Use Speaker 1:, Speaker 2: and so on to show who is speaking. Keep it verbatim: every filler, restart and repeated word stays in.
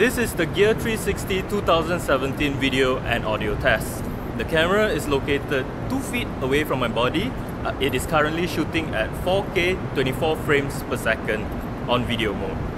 Speaker 1: This is the Gear three sixty two thousand seventeen video and audio test. The camera is located two feet away from my body. Uh, it is currently shooting at four K twenty-four frames per second on video mode.